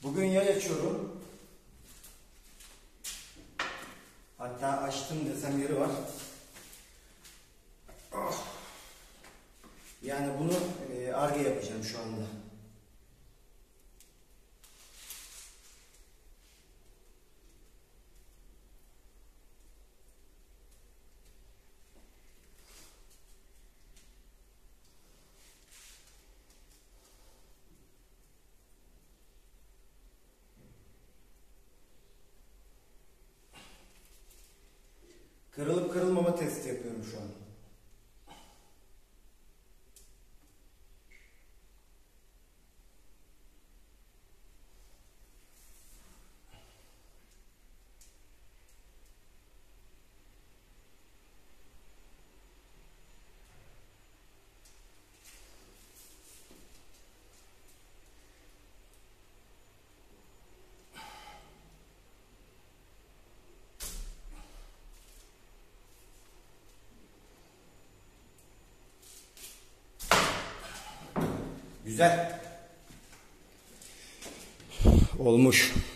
Bugün yay açıyorum. Hatta açtım desem yeri var. Oh. Yani bunu Ar-Ge yapacağım şu anda. Kırılıp kırılmama testi yapıyorum şu an. Güzel. Olmuş.